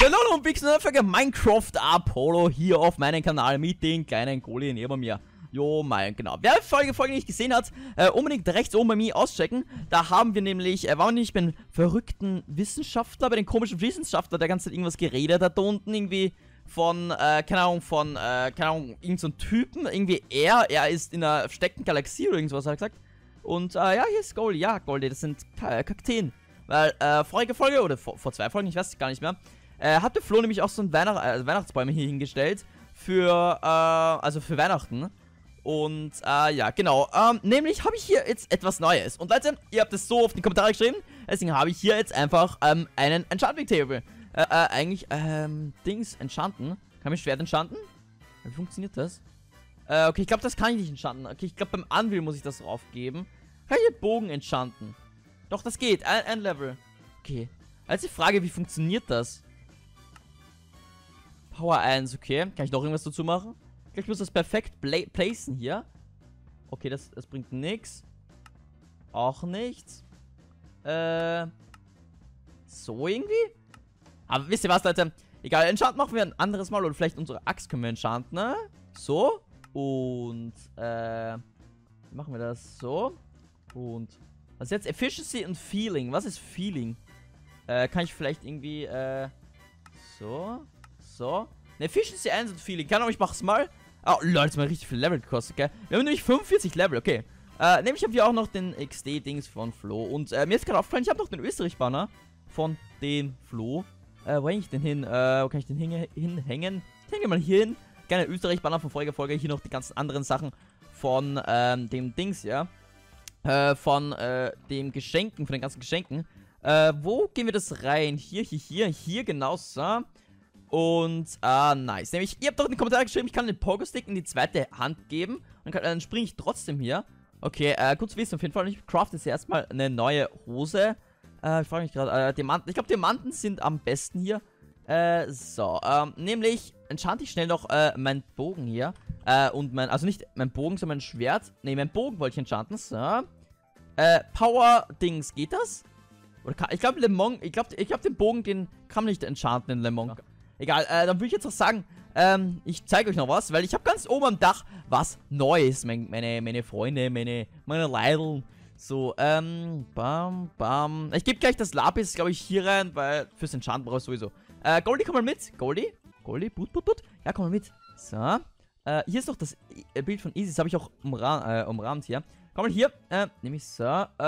Hallo und willkommen für Minecraft Apollo hier auf meinem Kanal mit den kleinen Goldi neben mir. Jo, genau. Wer Folge nicht gesehen hat, unbedingt rechts oben bei mir auschecken. Da haben wir nämlich, ich bin verrückten Wissenschaftler, bei den komischen Wissenschaftler, der ganze Zeit irgendwas geredet hat, da unten irgendwie von, keine Ahnung, irgend so ein Typen, irgendwie er ist in einer versteckten Galaxie oder irgendwas, hat er gesagt. Und, ja, hier ist Goldi, ja, Goldi, das sind Kakteen. Weil, vorige Folge, oder vor 2 Folgen, ich weiß gar nicht mehr, hatte Flo nämlich auch so ein Weihnachtsbäume hier hingestellt für, also für Weihnachten. Und, ja, genau. Nämlich habe ich hier jetzt etwas Neues. Und Leute, ihr habt es so auf die Kommentare geschrieben, deswegen habe ich hier jetzt einfach, einen Enchanting Table. Dings enchanten. Kann ich Schwert enchanten? Wie funktioniert das? Okay, ich glaube, das kann ich nicht enchanten. Okay, ich glaube, beim Anvil muss ich das draufgeben. Kann ich hier Bogen enchanten? Doch, das geht. Ein Level. Okay. Als die Frage, wie funktioniert das? Power 1, okay. Kann ich noch irgendwas dazu machen? Ich muss das perfekt placen hier. Okay, das bringt nichts. Auch nichts. So irgendwie? Aber wisst ihr was, Leute? Egal, Enchant machen wir ein anderes Mal. Oder vielleicht unsere Axt können wir enchanten, ne? So. Und, machen wir das so. Und, was jetzt? Efficiency und Feeling. Was ist Feeling? Kann ich vielleicht irgendwie, so. So. Ne, Efficiency 1 und Feeling. Keine Ahnung, ich mach's mal. Oh, Leute, das hat mal richtig viel Level gekostet, gell? Wir haben nämlich 45 Level, okay. Nämlich haben wir auch noch den XD-Dings von Flo. Und, mir ist gerade aufgefallen, ich habe noch den Österreich-Banner von dem Flo. Wo hänge ich denn hin? Wo kann ich den hinhängen? Ich hänge mal hier hin. Gerne Österreich-Banner von Folge. Hier noch die ganzen anderen Sachen von, dem Dings, ja. Von, dem Geschenken, von den ganzen Geschenken. Wo gehen wir das rein? Hier, genau, so. Und, nice. Nämlich, ihr habt doch in den Kommentaren geschrieben, ich kann den Pogo-Stick in die zweite Hand geben. Und dann springe ich trotzdem hier. Okay, gut zu wissen auf jeden Fall. Ich crafte jetzt erstmal eine neue Hose. Ich frage mich gerade, Diamanten. Ich glaube, Diamanten sind am besten hier. So, nämlich enchante ich schnell noch, meinen Bogen hier. Und also nicht mein Bogen, sondern mein Schwert. Ne, mein Bogen wollte ich enchanten. So. Power-Dings, geht das? Oder ich glaube, Lemon, ich glaube, den Bogen, den kann man nicht enchanten in Lemon. Egal, dann würde ich jetzt auch sagen, ich zeige euch noch was, weil ich habe ganz oben am Dach was Neues, meine Freunde, meine Leidl. So, bam. Ich gebe gleich das Lapis, glaube ich, hier rein, weil fürs Enchanten brauche ich sowieso. Goldi, komm mal mit. Goldi, put. Ja, komm mal mit. So, hier ist noch das Bild von Easy, das habe ich auch umrahmt hier. Komm mal hier, nehme ich so,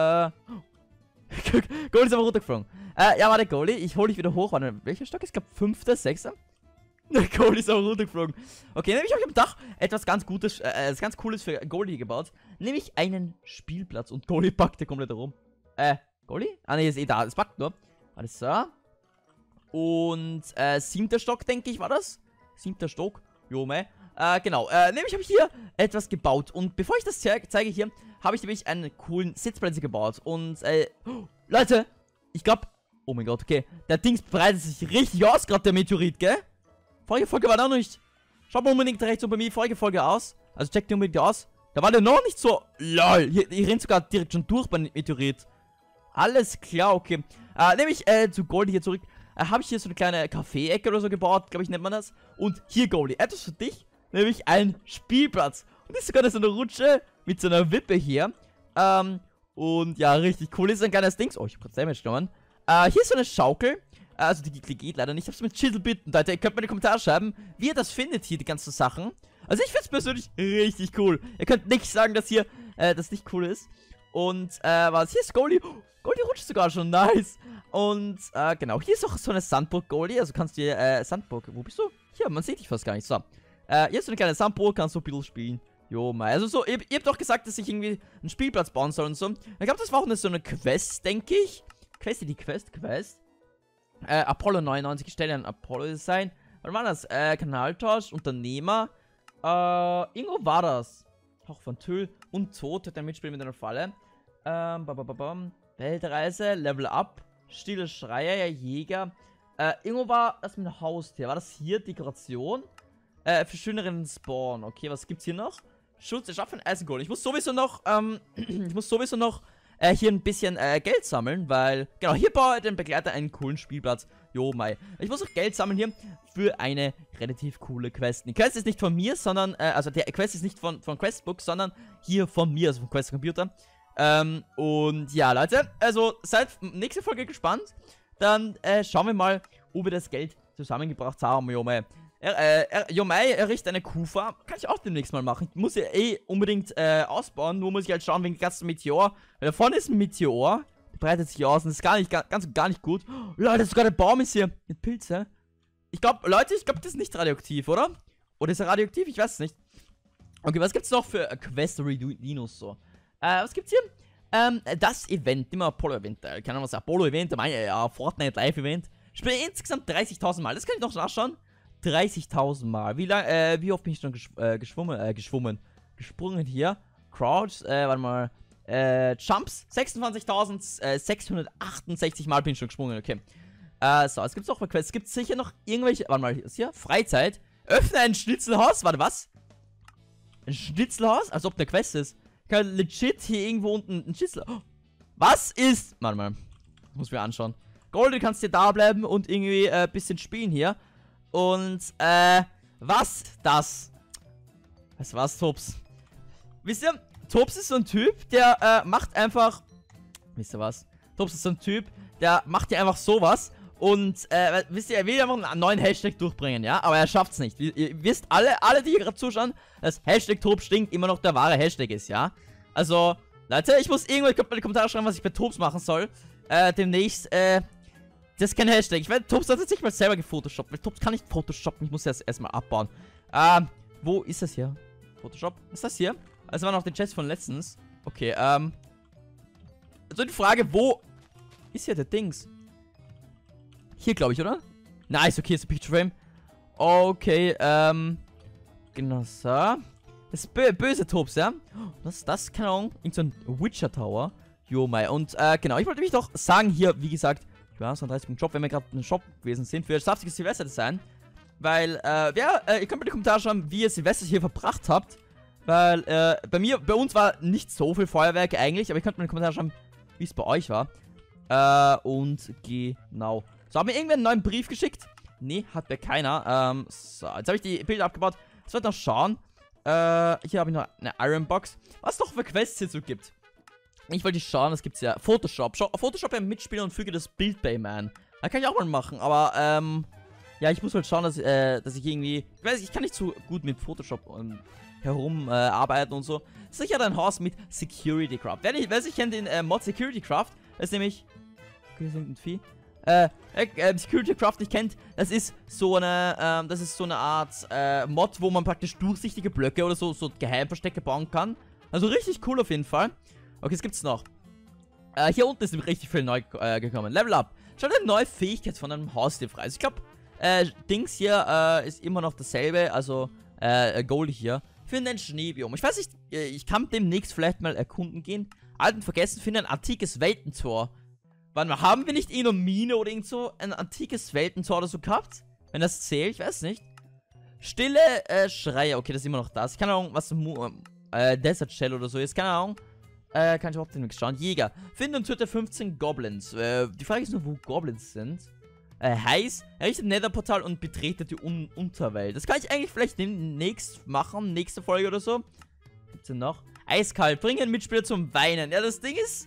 Goldi ist aber runtergeflogen. Ja, warte, Goldi, ich hole dich wieder hoch. Warte, welcher Stock ist? Ich glaube, 5., 6. Goldi ist aber runtergeflogen. Okay, nämlich habe ich am Dach etwas ganz Gutes, ganz Cooles für Goldi gebaut. Nämlich einen Spielplatz. Und Goldi packt der komplett herum. Goldi? Ah, ne, ist eh da. Es packt nur. Alles so. Und, 7. Stock, denke ich, war das? 7. Stock. Jo, mei. Genau. Nämlich habe ich hier etwas gebaut. Und bevor ich das zeige hier, habe ich nämlich einen coolen Sitzplätze gebaut. Und, Leute, ich glaube, oh mein Gott, okay. Der Dings breitet sich richtig aus, gerade der Meteorit, gell? Vorige Folge war da noch nicht. Schaut mal unbedingt rechts oben bei mir vorige Folge aus. Also checkt die unbedingt aus. Da war der noch nicht so. Lol. Hier rennt sogar direkt schon durch beim Meteorit. Alles klar, okay. Nämlich, zu Goldi hier zurück. Habe ich hier so eine kleine Kaffee-Ecke oder so gebaut, glaube ich, nennt man das. Und hier, Goldi, etwas für dich. Nämlich ein Spielplatz. Und das ist sogar so eine Rutsche mit so einer Wippe hier. Und ja, richtig cool. Das ist ein kleines Dings. Oh, ich habe gerade Damage genommen. Hier ist so eine Schaukel. Also die geht leider nicht. Ich hab's mit Chisel bitten. Leute, ihr könnt mir in die Kommentare schreiben, wie ihr das findet hier, die ganzen Sachen. Also ich find's persönlich richtig cool. Ihr könnt nicht sagen, dass hier das nicht cool ist. Und was? Hier ist Goldi. Goldi rutscht sogar schon. Nice. Und genau, hier ist auch so eine Sandburg, Goldi. Also kannst du hier, Sandburg, wo bist du? Hier, man sieht dich fast gar nicht. So. Hier ist so eine kleine Sandburg, kannst du ein bisschen spielen. Jo, mal. Also so, ihr habt doch gesagt, dass ich irgendwie einen Spielplatz bauen soll und so. Ich glaube, das war auch so eine Quest, denke ich. Quest. Apollo 99, Stelle an Apollo Design. Was war das? Kanaltausch, Unternehmer. Irgendwo war das. Auch von Tüll und Tod hat er mitspielen mit einer Falle. Weltreise, Level Up, Stille Schreier, Jäger. Irgendwo war das mit einem Haustier. War das hier Dekoration? Für schöneren Spawn. Okay, was gibt's hier noch? Schutz erschaffen, Eisengolem. Ich muss sowieso noch, hier ein bisschen Geld sammeln, weil, genau, hier baue ich den Begleiter einen coolen Spielplatz. Jo, Mai. Ich muss auch Geld sammeln hier für eine relativ coole Quest. Die Quest ist nicht von mir, sondern, also der Quest ist nicht von Questbook, sondern hier von mir, also von Quest Computer. Und ja, Leute, also seid nächste Folge gespannt. Dann schauen wir mal, ob wir das Geld zusammengebracht haben, jo, Mai. Jomai errichtet eine Kuhfarm. Kann ich auch demnächst mal machen. Ich muss ja unbedingt ausbauen. Nur muss ich halt schauen wegen dem ganzen Meteor. Weil da vorne ist ein Meteor. Der breitet sich aus und ist gar nicht gut. Oh, Leute, sogar der Baum ist hier mit Pilze. Ich glaube, Leute, das ist nicht radioaktiv, oder? Oder ist er radioaktiv? Ich weiß es nicht. Okay, was gibt's noch für Quest-Dinos so? Was gibt's hier? Das Event, immer Apollo-Event. Keine Ahnung, was Apollo-Event, Fortnite Live-Event. Ich spiele insgesamt 30.000 Mal. Das kann ich noch nachschauen. 30.000 Mal. Wie oft bin ich schon gesprungen hier. Crouch, warte mal. Jumps, 26.668 Mal bin ich schon gesprungen, okay. So, es gibt noch Quests. Es gibt sicher noch irgendwelche, warte mal, ist hier? Freizeit. Öffne ein Schnitzelhaus, warte, was? Ein Schnitzelhaus? Als ob eine Quest ist. Ich kann legit hier irgendwo unten ein Schnitzel... Oh, was ist... Warte mal. Muss mir anschauen. Gold, du kannst hier da bleiben und irgendwie ein bisschen spielen hier. Und, was das? Weißt du was, Tops? Wisst ihr, Tops ist so ein Typ, der, macht einfach... Wisst ihr was? Tops ist so ein Typ, der macht hier einfach sowas. Und, wisst ihr, er will einfach einen neuen Hashtag durchbringen, ja? Aber er schafft's nicht. Ihr wisst alle, die hier gerade zuschauen, dass Hashtag Tops stinkt immer noch der wahre Hashtag ist, ja? Also, Leute, ich muss irgendwann in die Kommentare schreiben, was ich bei Tops machen soll. Demnächst, das ist kein Hashtag. Ich werde Tops hat jetzt nicht mal selber gefotoshoppt, weil Tops kann nicht photoshoppen. Ich muss das erstmal abbauen. Wo ist das hier? Photoshop? Was ist das hier? Das war noch den Chest von letztens. Okay, also die Frage, wo ist hier der Dings? Hier, glaube ich, oder? Nice, okay, ist ein Picture Frame. Okay, genau so. Das ist böse Tops, ja? Was ist das? Keine Ahnung. Irgend so ein Witcher Tower. Jo, Mai. Und, genau, ich wollte mich doch sagen, hier, wie gesagt, ja, so ein 30-Punkt-Job, wenn wir gerade im Shop gewesen sind, für saftiges Silvester sein. Weil, ja, ihr könnt mir in die Kommentare schreiben, wie ihr Silvester hier verbracht habt. Weil, bei uns war nicht so viel Feuerwerk eigentlich, aber ihr könnt mir in die Kommentare schreiben, wie es bei euch war. Und genau. So, haben wir irgendwer einen neuen Brief geschickt? Nee, hat mir keiner. So, jetzt habe ich die Bilder abgebaut. Jetzt wollte ich noch schauen. Hier habe ich noch eine Iron Box. Was es noch für Quests hier so gibt. Ich wollte schauen, das gibt's ja. Photoshop. Photoshop beim Mitspielen und füge das Bild bei ihm ein. Da kann ich auch mal machen, aber, ja, ich muss halt schauen, dass ich irgendwie... Ich weiß, ich kann nicht so gut mit Photoshop herum arbeiten und so. Sicher ein Haus mit Security Craft. Wer sich kennt den Mod Security Craft, das ist nämlich... Okay, das ist ein Vieh. Security Craft nicht kennt, das ist so eine Art Mod, wo man praktisch durchsichtige Blöcke oder so Geheimverstecke bauen kann. Also richtig cool auf jeden Fall. Okay, was gibt's noch? Hier unten ist richtig viel neu gekommen. Level Up. Schaut eine neue Fähigkeit von einem Haustier frei. Also ich glaube, Dings hier ist immer noch dasselbe. Also, Gold hier. Finde ein Schneebiom. Ich weiß nicht, ich kann demnächst vielleicht mal erkunden gehen. Alten vergessen, finde ein antikes Weltentor. Warte mal, haben wir nicht irgendeine Mine oder irgend so ein antikes Weltentor oder so gehabt? Wenn das zählt, ich weiß nicht. Stille Schreie. Okay, das ist immer noch das. Keine Ahnung, was Desert Shell oder so ist. Keine Ahnung. Kann ich überhaupt nicht schauen. Jäger. Finde und töte 15 Goblins. Die Frage ist nur, wo Goblins sind. Heiß. Errichtet Netherportal und betrete die Unterwelt. Das kann ich eigentlich vielleicht demnächst machen. Nächste Folge oder so. Gibt's denn noch? Eiskalt. Bringe einen Mitspieler zum Weinen. Ja, das Ding ist,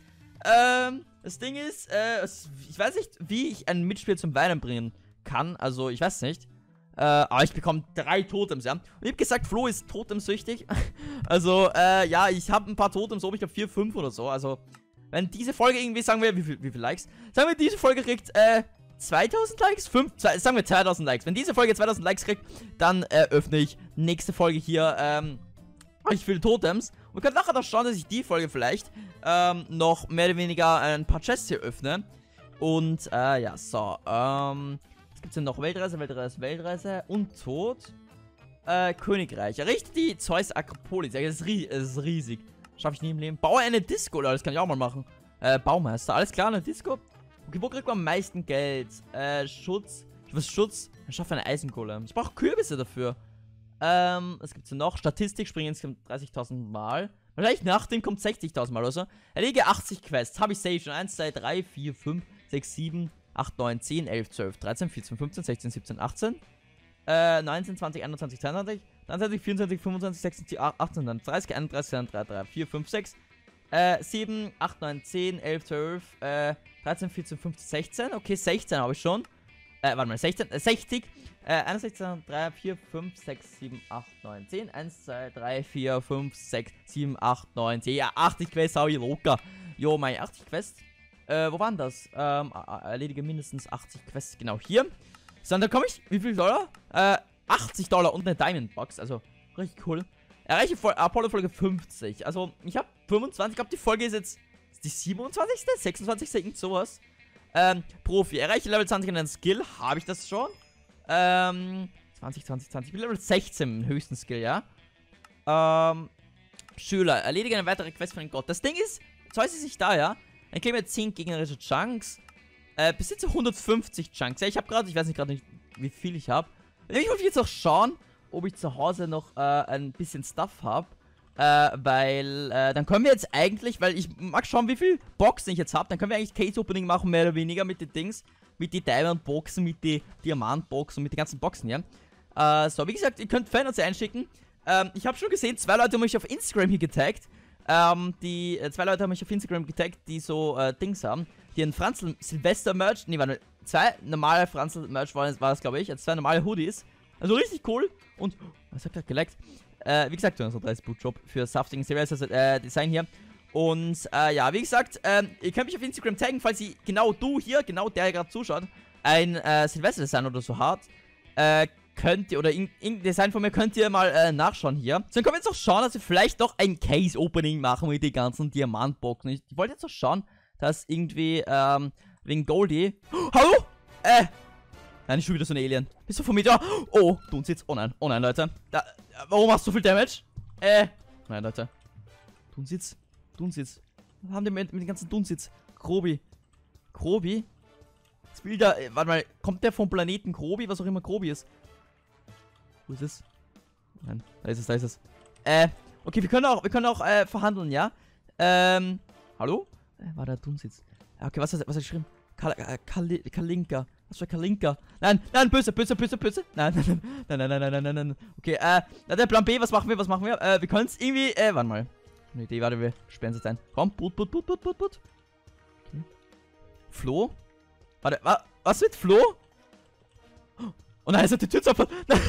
ich weiß nicht, wie ich einen Mitspieler zum Weinen bringen kann. Also, ich weiß nicht. Aber ich bekomme 3 Totems, ja. Und ich habe gesagt, Flo ist totemsüchtig. Also, ja, ich habe ein paar Totems, ich glaube 4, 5 oder so. Also, wenn diese Folge irgendwie, sagen wir, wie viel Likes? Sagen wir, diese Folge kriegt, 2000 Likes? Sagen wir 2000 Likes. Wenn diese Folge 2000 Likes kriegt, dann öffne ich nächste Folge hier, ich viele Totems. Und wir können nachher noch schauen, dass ich die Folge vielleicht, noch mehr oder weniger ein paar Chests hier öffne. Und, ja, so, was gibt's denn noch? Weltreise und Tod. Königreich. Errichte die Zeus Akropolis. Ja, das ist riesig. Schaffe ich nie im Leben. Baue eine Disco, Leute. Das kann ich auch mal machen. Baumeister. Alles klar, eine Disco. Okay, wo kriegt man am meisten Geld? Schutz. Was ist Schutz? Ich schaffe eine Eisenkohle. Ich brauche Kürbisse dafür. Was gibt's denn noch? Statistik springen insgesamt 30.000 Mal. Wahrscheinlich nach dem kommt 60.000 Mal oder so. Erledige 80 Quests. Habe ich safe schon. 1, 2, 3, 4, 5, 6, 7, 8, 9, 10, 11, 12, 13, 14, 15, 16, 17, 18. 19, 20, 21, 22, 23, 24, 25, 26, 18, 30, 31, 32, 3, 4, 5, 6, 7, 8, 9, 10, 11, 12, 13, 14, 15, 16. Okay, 16 habe ich schon. Warte mal, 16, 60. 61, 3, 4, 5, 6, 7, 8, 9, 10. 1, 2, 3, 4, 5, 6, 7, 8, 9, 10. Ja, 80 Quests habe ich locker. Jo, meine 80 Quests. Wo waren das? Erledige mindestens 80 Quests. Genau, hier. So, und dann komme ich. Wie viel $? $80 und eine Diamond Box. Also, richtig cool. Erreiche Apollo-Folge 50. Also, ich habe 25. Ich glaube, die Folge ist jetzt die 27. 26. Irgend sowas. Profi. Erreiche Level 20 in einen Skill. Habe ich das schon? 20. Ich bin Level 16 im höchsten Skill, ja? Schüler. Erledige eine weitere Quest von den Gott. Das Ding ist, zwar ist es nicht da, ja? Dann kriegen wir 10 gegnerische Chunks. Besitze 150 Chunks. Ja, ich habe gerade, ich weiß nicht gerade nicht, wie viel ich habe. Ich wollte jetzt auch schauen, ob ich zu Hause noch ein bisschen Stuff habe. Weil, dann können wir jetzt eigentlich, weil ich mag schauen, wie viel Boxen ich jetzt habe. Dann können wir eigentlich Case Opening machen, mehr oder weniger mit den Dings. Mit den Diamond Boxen, mit den Diamant Boxen, mit den ganzen Boxen, ja. So, wie gesagt, ihr könnt Fans einschicken. Ich habe schon gesehen, 2 Leute haben mich auf Instagram hier getaggt. Die 2 Leute haben mich auf Instagram getaggt, die so Dings haben. Die ein Franzl Silvester Merch, nee, warte, 2 normale Franzl Merch war das, glaube ich, also 2 normale Hoodies. Also richtig cool. Und, was hat gerade geleckt? Wie gesagt, so 30 Bootjob für Safting Serious Design hier. Und, ja, wie gesagt, ihr könnt mich auf Instagram taggen, falls ihr, genau du hier, genau der gerade zuschaut, ein Silvester Design oder so habt. Könnt ihr, oder irgendein Design von mir könnt ihr mal nachschauen hier. So, dann können wir jetzt auch schauen, dass wir vielleicht doch ein Case-Opening machen mit den ganzen Diamantboxen. Ich wollte jetzt auch schauen, dass irgendwie, wegen Goldie... Oh, hallo? Nein, ich schon wieder so ein Alien. Bist du von mir da? Oh, Dunsitz. Oh nein, Leute. Warum machst du so viel Damage? Nein, Leute. Dunsitz. Was haben die mit dem ganzen Dunsitz? Grobi. Was will der? Warte mal, kommt der vom Planeten Grobi? Was auch immer Grobi ist. Wo ist es? Nein, da ist es. Okay, wir können auch verhandeln, ja? Hallo? War der Dunsitz? Okay, was hat er geschrieben? Kalinka. Was für Kalinka? Nein, böse. Nein. Okay, der Plan B, was machen wir? Wir können es irgendwie, warte mal. Eine Idee, warte, wir sperren es ein. Komm, Put. Okay. Flo? Warte, was mit Flo? Oh nein, es hat die Tür zu.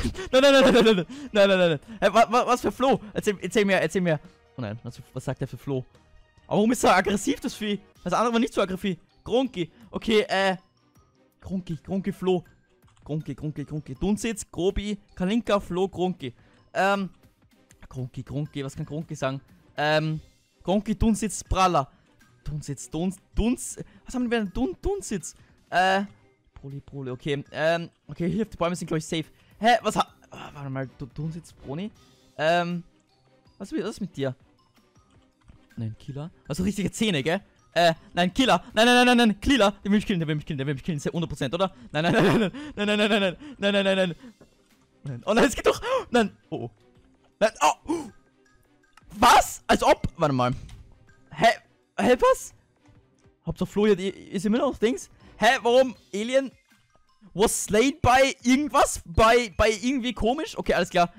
Nein. Hey, was für Flo? Erzähl mir. Oh nein, was sagt der für Flo? Aber warum ist er aggressiv, das Vieh? Das andere war nicht so aggressiv. Gronki. Okay, Gronki, Flo. Gronki. Dunsitz, Grobi, Kalinka, Flo, Gronki. Gronki, was kann Gronki sagen? Gronki, Dunsitz, Praller. Dunsitz. Was haben wir denn? Dunsitz. Proli, okay. Okay, hier auf die Bäume sind, glaube ich, safe. Hä, was warte mal, Dunsitz, Broni? Was ist mit dir? Nein, Killer. Also richtige Zähne, gell? Nein, Killer. Nein, Killer. Der will mich killen, 100%, oder? Nein. Oh nein, es geht doch. Nein. Oh. Nein, oh. Was? Als ob. Warte mal. Hä, was? Hauptsache Flo hier, ist immer noch Dings. Hä, warum? Alien was slain bei irgendwas? Bei irgendwie komisch? Okay, alles klar.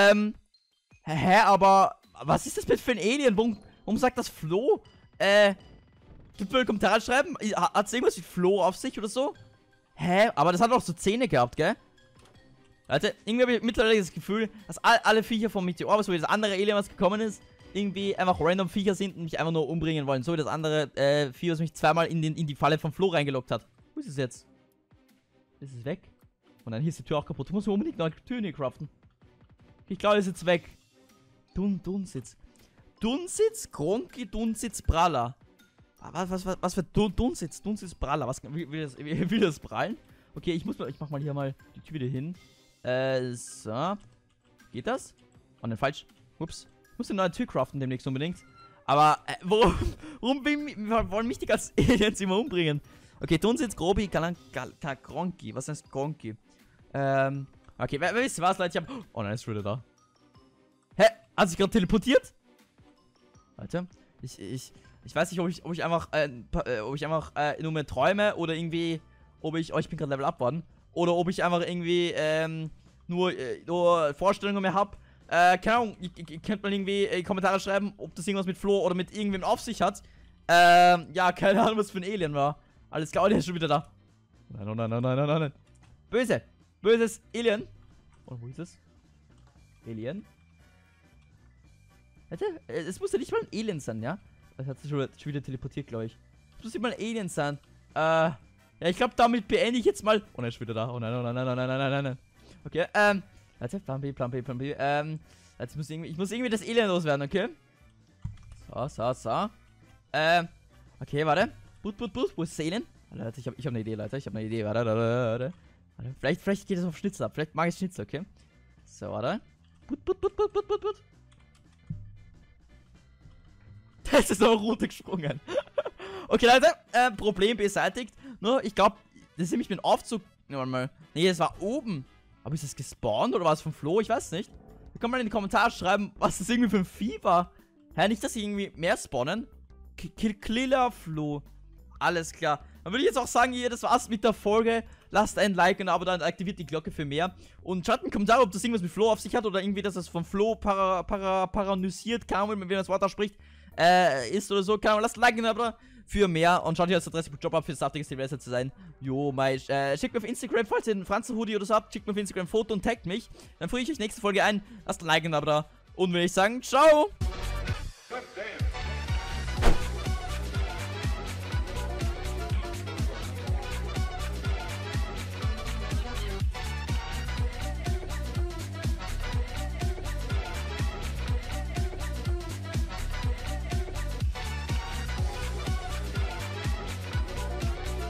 Aber was ist das bitte für ein Alien? Warum sagt das Flo? Gibt mal Kommentare schreiben. Hat es irgendwas wie Flo auf sich oder so? Hä? Aber das hat auch so Zähne gehabt, gell? Leute, irgendwie habe ich mittlerweile das Gefühl, dass alle Viecher vom Meteor, so wie das andere Alien, was gekommen ist, irgendwie einfach random Viecher sind und mich einfach nur umbringen wollen. So wie das andere Vieh, was mich zweimal in die Falle von Flo reingelockt hat. Wo ist es jetzt? Ist es weg? Oh nein, hier ist die Tür auch kaputt. Ich muss mir unbedingt noch eine Tür hier craften. Ich glaube, es ist jetzt weg. Dunsitz. Gronki, Dunsitz, Praller. Was für Dunsitz? Dunsitz, Praller. Will das prallen? Okay, ich mach mal hier mal die Tür wieder hin. So. Geht das? Oh nein, falsch. Ups. Ich muss eine neue Tür craften demnächst unbedingt. Aber, warum wollen mich die ganzen Aliens immer umbringen? Okay, Dunsitz, Grobi, Gronki. Was heißt Gronki? Okay, wisst ihr was, Leute? Oh nein, ist schon wieder da. Hä? Hat sich gerade teleportiert? Warte. Ich weiß nicht, ob ich einfach nur mehr träume oder irgendwie, ich bin gerade Level Up worden. Oder ob ich einfach irgendwie, nur Vorstellungen mehr habe. Keine Ahnung, ihr könnt mal irgendwie in die Kommentare schreiben, ob das irgendwas mit Flo oder mit irgendwem auf sich hat. Ja, keine Ahnung, was für ein Alien war. Alles klar, der ist schon wieder da. Nein, oh nein, nein, nein, nein, nein. Böse. Böses Alien. Oh, wo ist es? Alien? Warte, es muss ja nicht mal ein Alien sein, ja? Das hat sich schon wieder teleportiert, glaube ich. Es muss nicht mal ein Alien sein. Ja, ich glaube, damit beende ich jetzt mal. Oh, er ist wieder da. Oh nein, oh nein, nein, nein, nein, nein, nein, nein. Okay, warte, Plan B. Jetzt ich muss irgendwie das Alien loswerden, okay? So. Okay, warte. Wo ist das Alien? Leute, ich hab eine Idee, Leute. Warte. Vielleicht geht es auf Schnitzel ab. Vielleicht mag ich Schnitzel, okay? So, warte. Das ist noch runtergesprungen. Okay, Leute, Problem beseitigt. Nur, ich glaube, das ist nämlich mit dem Aufzug. Nee, das war oben. Aber ist das gespawnt oder war es von Flo? Ich weiß nicht. Ihr könnt mal in die Kommentare schreiben, was das irgendwie für ein Vieh war. Hä, nicht, dass sie irgendwie mehr spawnen? Killer Flo. Alles klar. Dann würde ich jetzt auch sagen, hier, das war's mit der Folge. Lasst ein Like und ein Abo da und aktiviert die Glocke für mehr. Und schreibt einen Kommentar, ob das irgendwas mit Flo auf sich hat oder irgendwie, dass es von Flo paralysiert, keine Ahnung, wenn man das Wort ausspricht, ist oder so. Keine Ahnung, lasst ein Like und ein Abo für mehr und schaut hier als Adresse Job ab, für saftiges Silvester zu sein. Jo, schickt mir auf Instagram, falls ihr einen Franzen-Hoodie oder so habt, schickt mir auf Instagram ein Foto und taggt mich. Dann freue ich euch nächste Folge ein. Lasst ein Like und ein Abo da. Und würde ich sagen, ciao!